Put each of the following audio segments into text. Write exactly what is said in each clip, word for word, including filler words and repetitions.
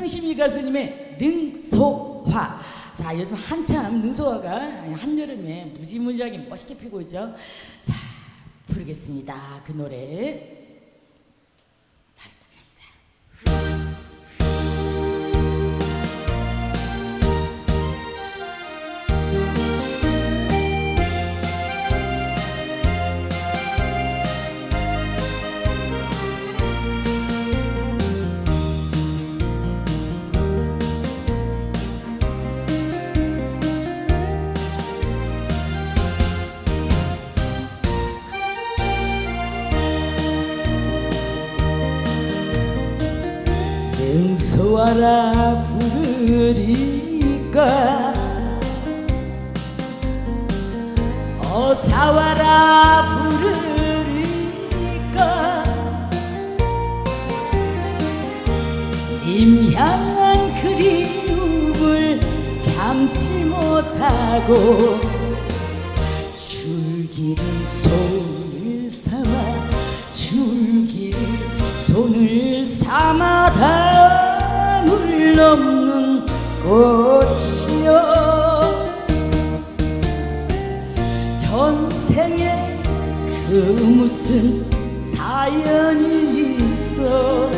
성심이 가수님의 능소화. 자, 요즘 한참 능소화가 한여름에 무지무지하게 멋있게 피고 있죠. 자, 부르겠습니다. 그 노래. 능소화라 부르리까 어사와라 부르리까 님 향한 그리움을 참지 못하고 줄기를 손을 삼아 줄기를 손을 삼아 담을 넘는 꽃이여 전생에 그 무슨 사연이 있어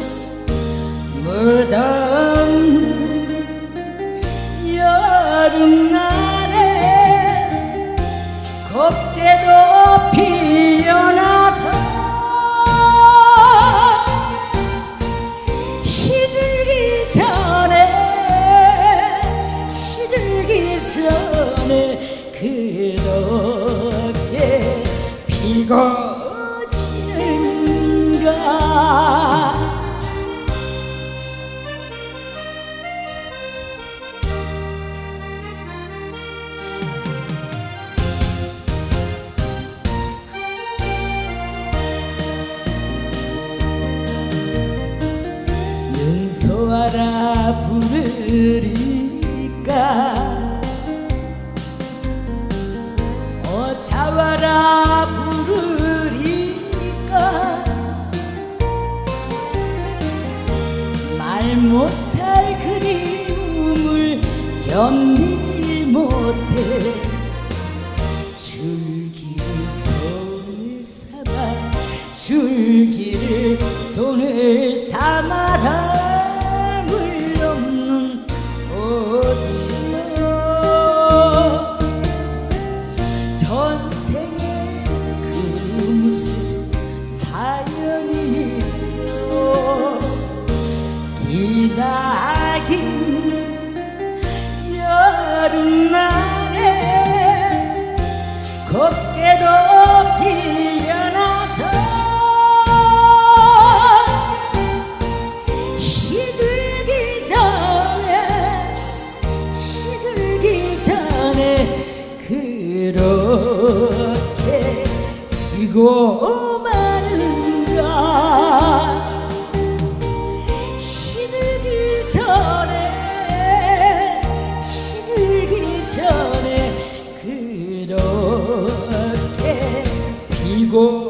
무더운 여름날에 곱게도 피어나서 시들기 전에 시들기 전에 그렇게 피고 지는가. 능소화라 부르리까 어사와라 부르리까 말 못할 그리움을 견디지 못해 줄기를 손을 삼아 줄기를 손을 삼아 담을 넘는 꽃이여 전생에 그 무슨 사연이 있어 기나긴 여름날에 곱게도 피어나서 시들기 전에 시들기 전에 그렇게 지고 마는가. 시들기 전에 시들기 전에 그렇게 피고